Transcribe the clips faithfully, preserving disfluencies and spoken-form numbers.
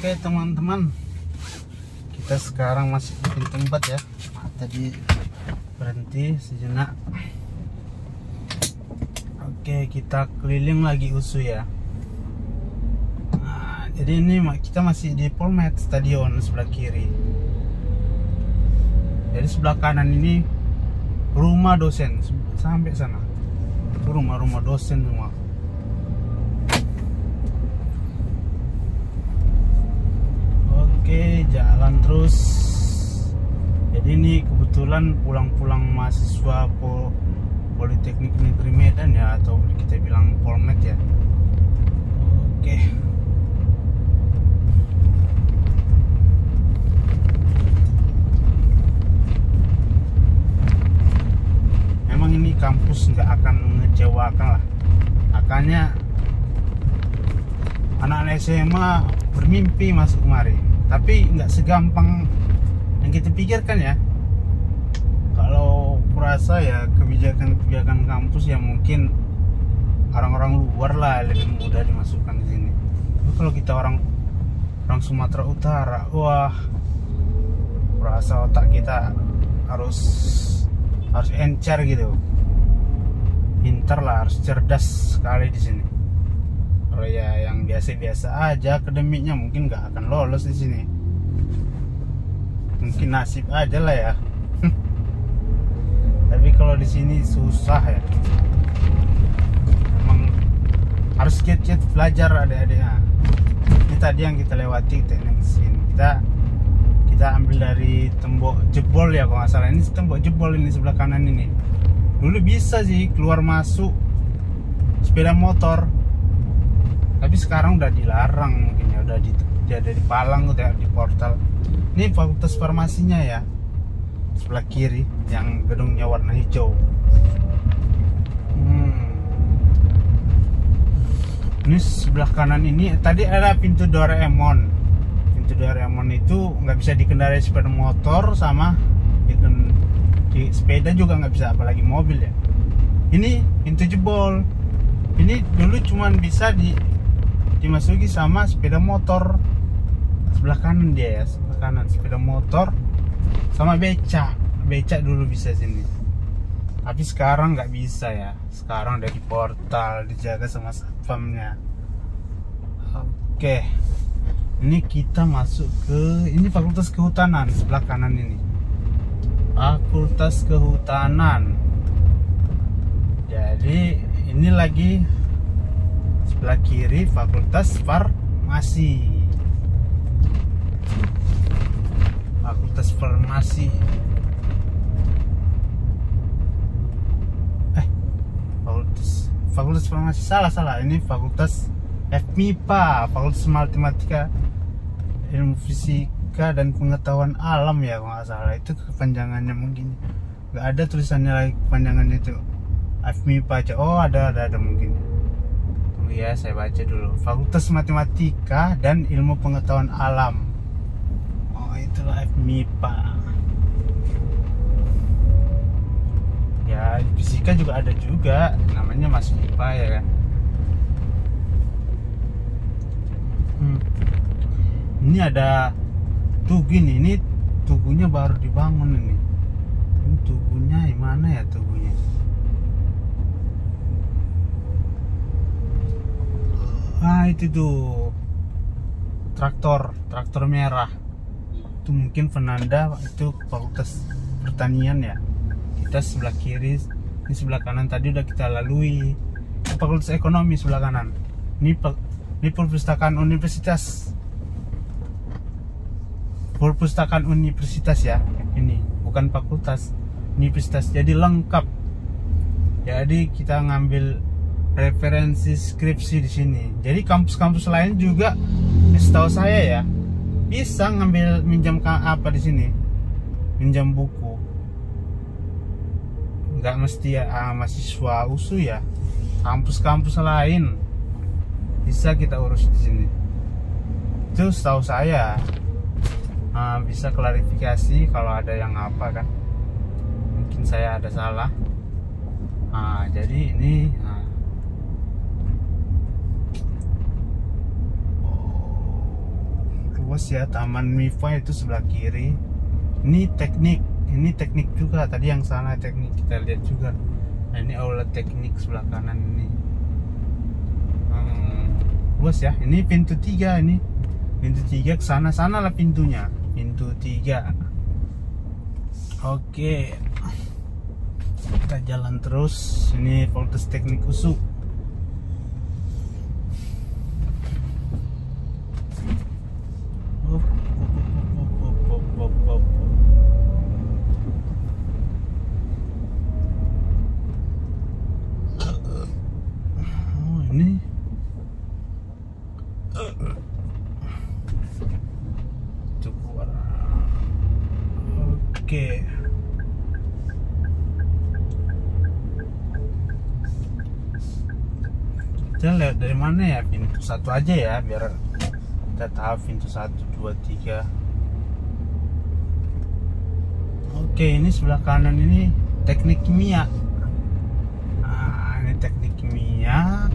Oke teman-teman, kita sekarang masih di pintu empat ya. Tadi berhenti sejenak. Oke, kita keliling lagi U S U ya. Nah, jadi ini kita masih di Polmed Stadion sebelah kiri. Jadi sebelah kanan ini rumah dosen sampai sana. Itu rumah-rumah dosen semua. Oke, jalan terus. Jadi ini kebetulan pulang-pulang mahasiswa Pol Politeknik Negeri Medan ya, atau kita bilang Polmed ya. Oke. Memang ini kampus nggak akan mengecewakan lah. Makanya anak-anak S M A bermimpi masuk kemari. Tapi nggak segampang yang kita pikirkan ya. Kalau kurasa ya kebijakan-kebijakan kampus yang mungkin orang-orang luar lah lebih mudah dimasukkan di sini. Tapi kalau kita orang orang Sumatera Utara, wah, kurasa otak kita harus harus encer gitu, pintar lah, harus cerdas sekali di sini. Kalau ya yang biasa-biasa aja akademiknya mungkin nggak akan lolos di sini. Mungkin nasib aja lah ya. Tapi kalau di sini susah ya. Memang harus giat-giat belajar adik-adiknya. Ini tadi yang kita lewati teknik sini. Kita kita ambil dari tembok jebol ya kalau nggak salah. Ini tembok jebol ini sebelah kanan ini. Dulu bisa sih keluar masuk sepeda motor. Tapi sekarang udah dilarang mungkin ya, udah di, ada di palang, udah di portal. Ini fakultas farmasinya ya, sebelah kiri yang gedungnya warna hijau. Hmm. Ini sebelah kanan ini tadi ada pintu Doraemon. Pintu Doraemon itu nggak bisa dikendarai sepeda motor, sama di, di sepeda juga nggak bisa, apalagi mobil ya. Ini pintu jebol. Ini dulu cuman bisa di dimasuki sama sepeda motor. Sebelah kanan dia ya, sebelah kanan sepeda motor sama becak. Becak dulu bisa sini. Tapi sekarang nggak bisa ya. Sekarang udah di portal, dijaga sama satpamnya. Oke. Ini kita masuk ke ini Fakultas Kehutanan sebelah kanan ini. Fakultas Kehutanan. Jadi ini lagi sebelah kiri Fakultas Farmasi. Fakultas Farmasi. Eh, Fakultas Fakultas Farmasi salah salah. Ini Fakultas F M I P A, Fakultas Matematika, Ilmu Fisika dan Pengetahuan Alam ya kalau nggak salah. Itu kepanjangannya mungkin. Nggak ada tulisannya lagi kepanjangannya itu. F M I P A aja. Oh ada ada ada mungkin. Ya, saya baca dulu. Fakultas Matematika dan Ilmu Pengetahuan Alam. Oh, itulah F M I P A. Ya, fisika juga ada juga. Namanya Mas M I P A ya kan. Hmm. Ini ada tugu ini. Ini tugunya baru dibangun ini. Ini tugunya gimana ya tugunya? Ah itu tuh traktor, traktor merah. Itu mungkin penanda itu Fakultas Pertanian ya. Kita sebelah kiri, ini sebelah kanan tadi udah kita lalui. Fakultas Ekonomi sebelah kanan. Ini ini perpustakaan universitas. Perpustakaan universitas ya. Ini bukan fakultas, universitas. Jadi lengkap. Jadi kita ngambil referensi skripsi di sini. Jadi kampus-kampus lain juga, setahu saya ya, bisa ngambil minjam apa di sini, minjam buku. Nggak mesti ya ah, mahasiswa U S U ya. Kampus-kampus lain bisa kita urus di sini. Itu setahu saya. Nah, bisa klarifikasi kalau ada yang apa kan? Mungkin saya ada salah. Nah, jadi ini. Nah, luas ya. Taman Mifa itu sebelah kiri. Ini teknik, ini teknik juga. Tadi yang sana teknik kita lihat juga. Nah, ini aula teknik sebelah kanan ini. Hmm, luas ya. Ini pintu tiga ini. Pintu tiga ke sana sana lah pintunya. Pintu tiga. Oke. Kita jalan terus. Ini Fakultas Teknik U S U. Ini itu keluar. Oke, kita lihat dari mana ya, pintu satu aja ya biar kita tahu pintu satu dua tiga. Oke, ini sebelah kanan ini teknik kimia. Nah, ini teknik kimia.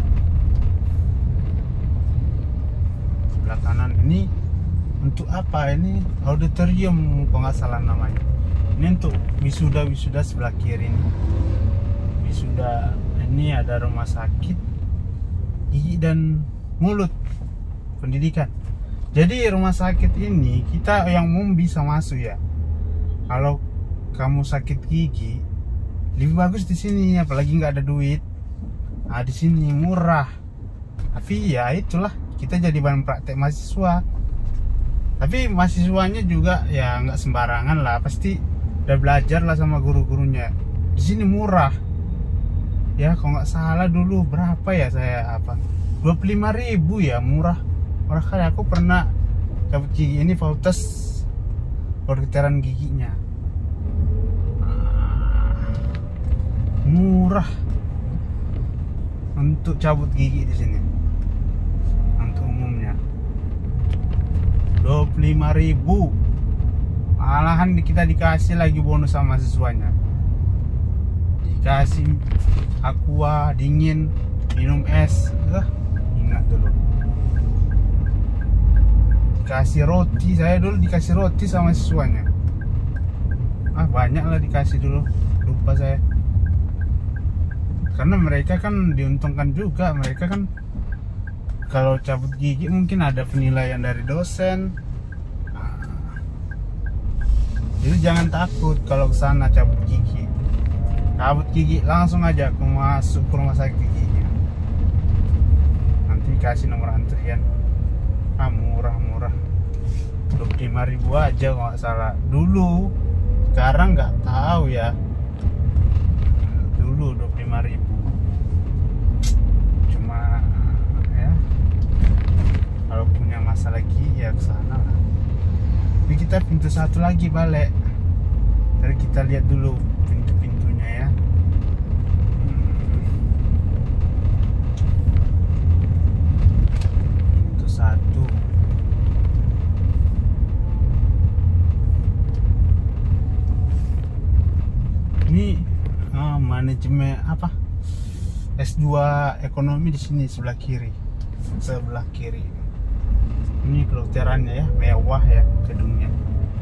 Sebelah kanan ini untuk apa? Ini auditorium kalau nggak salah namanya. Ini untuk wisuda wisuda sebelah kiri ini. Wisuda ini ada rumah sakit gigi dan mulut pendidikan. Jadi rumah sakit ini kita yang umum bisa masuk ya. Kalau kamu sakit gigi lebih bagus di sini, apalagi nggak ada duit. Nah, di sini murah. Tapi ya itulah, kita jadi bahan praktek mahasiswa. Tapi mahasiswanya juga ya nggak sembarangan lah, pasti udah belajar lah sama guru-gurunya. Di sini murah. Ya kalau nggak salah dulu berapa ya saya apa? dua puluh lima ribu ya, murah. Murah kali. Aku pernah cabut gigi ini fakultas kedokteran giginya. Murah untuk cabut gigi di sini. Untuk umumnya dua puluh lima ribu. Malahan kita dikasih lagi bonus sama siswanya. Dikasih aqua dingin, minum es. Eh, ingat dulu. Dikasih roti, saya dulu dikasih roti sama siswanya. Ah, banyak lah dikasih dulu. Lupa saya. Karena mereka kan diuntungkan juga. Mereka kan kalau cabut gigi mungkin ada penilaian dari dosen. Nah, jadi jangan takut kalau ke sana cabut gigi. Cabut gigi langsung aja aku masuk ke rumah sakit giginya. Nanti kasih nomor antrian. Ah, murah-murah. dua puluh lima ribu aja kalau nggak salah. Dulu, sekarang nggak tahu ya. Dulu dua puluh lima ribu. Cuma ya, kalau punya masalah gigi ya ke sana lah. Tapi kita pintu satu lagi balik. Jadi kita lihat dulu pintu-pintunya ya. Pintu satu. Ini oh, manajemen apa? S dua ekonomi di sini sebelah kiri. Sebelah kiri. Ini kedokterannya ya, mewah ya gedungnya.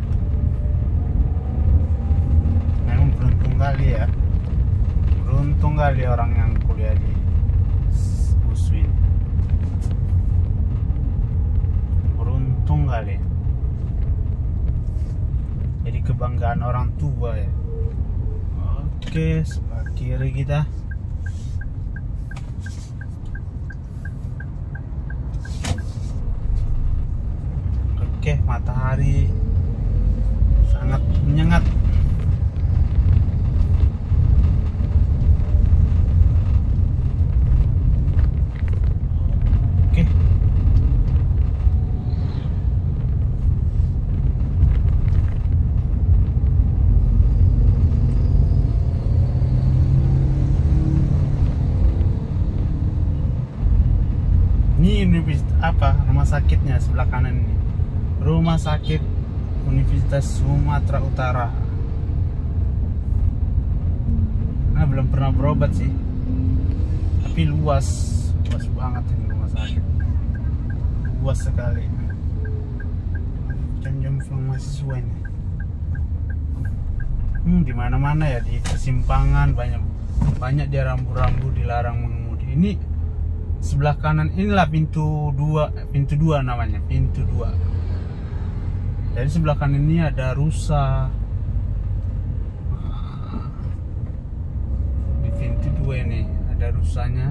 Memang beruntung kali ya. Beruntung kali orang yang kuliah di U S U ini. Beruntung kali. Jadi kebanggaan orang tua ya. Oke, sebelah kiri kita. Oke, matahari sangat menyengat. Oke. Ini universitas apa? Rumah sakitnya sebelah kanan ini. Rumah sakit Universitas Sumatera Utara. Nah, belum pernah berobat sih. Tapi luas, luas banget ini rumah sakit. Luas sekali. jam jomplang mahasiswa ini. Hmm, di mana-mana ya, di persimpangan banyak banyak dia rambu-rambu dilarang mengemudi. Ini sebelah kanan inilah pintu dua, pintu dua namanya, pintu dua. Jadi sebelah kanan ini ada rusa. Di pintu dua ini ada rusanya.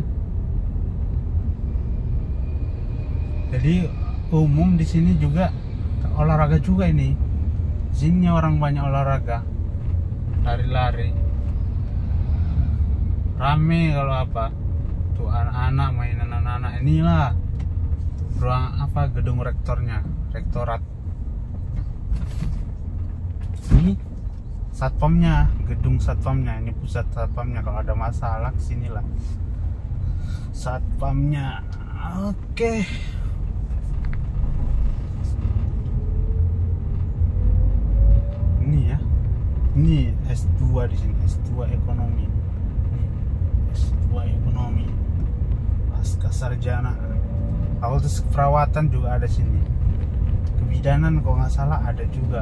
Jadi umum di sini juga olahraga juga ini. Di sini orang banyak olahraga, lari-lari. Rame kalau apa? Tuh anak-anak mainan anak-anak. Inilah ruang apa? Gedung rektornya, rektorat. Ini satpamnya, gedung satpamnya. Ini pusat satpamnya. Kalau ada masalah kesinilah satpamnya. Oke. Ini ya, ini S dua di sini, S dua ekonomi, S dua ekonomi, pasca sarjana. Fakultas keperawatan juga ada sini, kebidanan kalau nggak salah ada juga.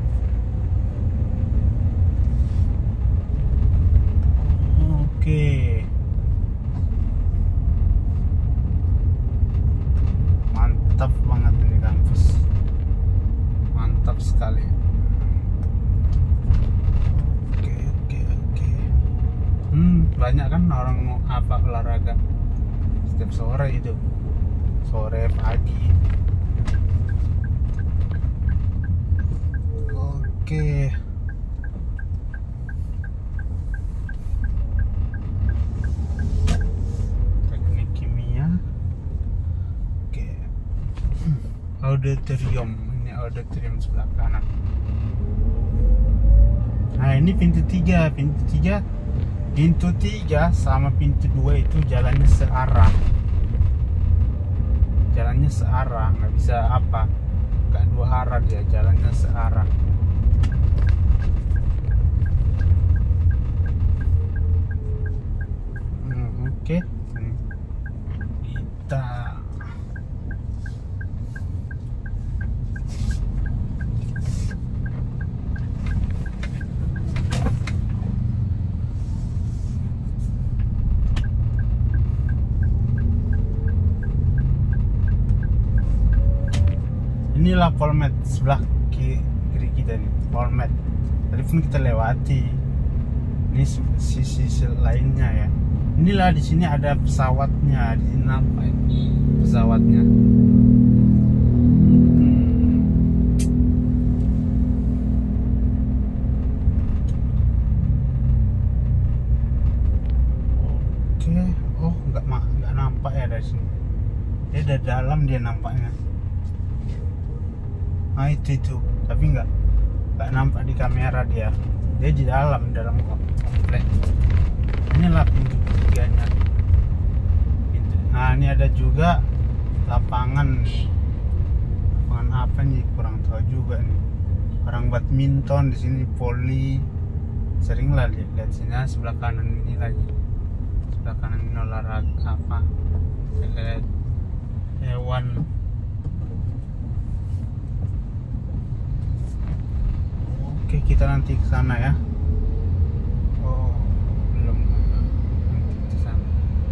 Oke, mantap banget ini kampus, mantap sekali. Hmm, banyak kan orang mau apa olahraga setiap sore itu, sore pagi. Oke. Teknik kimia. Oke. Auditorium, ini auditorium sebelah kanan. Nah ini pintu tiga, pintu tiga. Pintu tiga sama pintu dua itu jalannya searah. Jalannya searah, nggak bisa apa, nggak dua arah dia, jalannya searah. Hmm, Oke, okay. Kita inilah Polmed sebelah kiri kita nih, Polmed. Tadi pun kita lewati. Ini sisi, sisi lainnya ya. Inilah di sini ada pesawatnya, di sini nampak pesawatnya. Hmm. Oke, oh nggak nggak nampak ya dari sini. Dia ada dalam dia nampaknya. Nah itu itu, tapi nggak nggak nampak di kamera dia. Dia di dalam dalam komplek. Inilah pintu ketiganya. Pintu. Nah ini ada juga lapangan. Lapangan apa nih? Kurang tahu juga nih. Orang badminton di sini, voli. Sering lah lihat, lihat sini. Nah, sebelah kanan ini lagi. Sebelah kanan ini olahraga apa? Saya lihat hewan. Oke, kita nanti ke sana ya. Oh, belum. Nanti ke sana.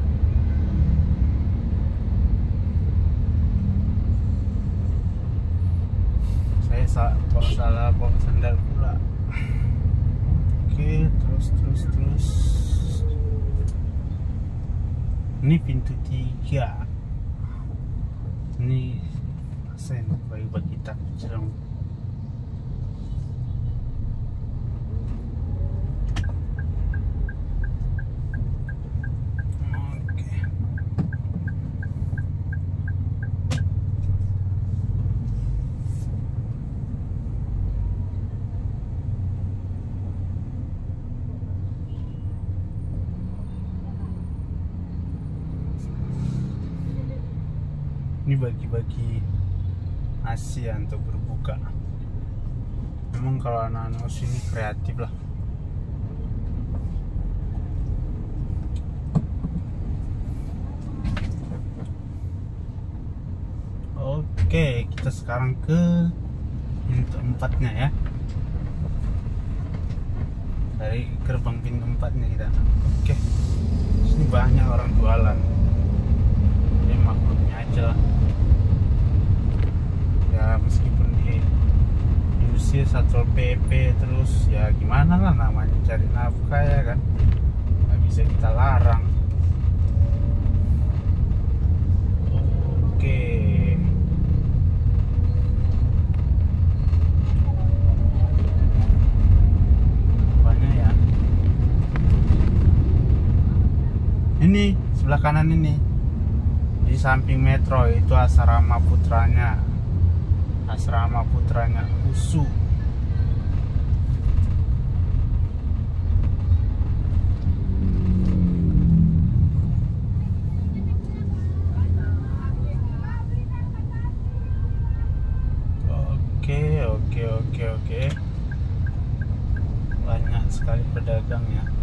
Saya salah, kok salah bawa sandal pula. Oke, terus terus terus. Ini pintu tiga. Ini sen bagi bagi kita cerong. Ini bagi-bagi nasi ya untuk berbuka. Memang kalau anak-anak sini kreatif lah. Oke, kita sekarang ke pintu empatnya ya. Dari gerbang pintu empatnya kita. Oke. Sini banyak orang jualan. Ini maklumnya aja lah. Ya meskipun di diusir Satpol P P terus ya gimana lah, namanya cari nafkah ya kan. Nggak bisa kita larang. Oke. Banyak ya. Ini sebelah kanan ini. Di samping metro itu asrama putranya. Asrama putranya U S U. Oke, oke, oke, oke. Banyak sekali pedagang ya.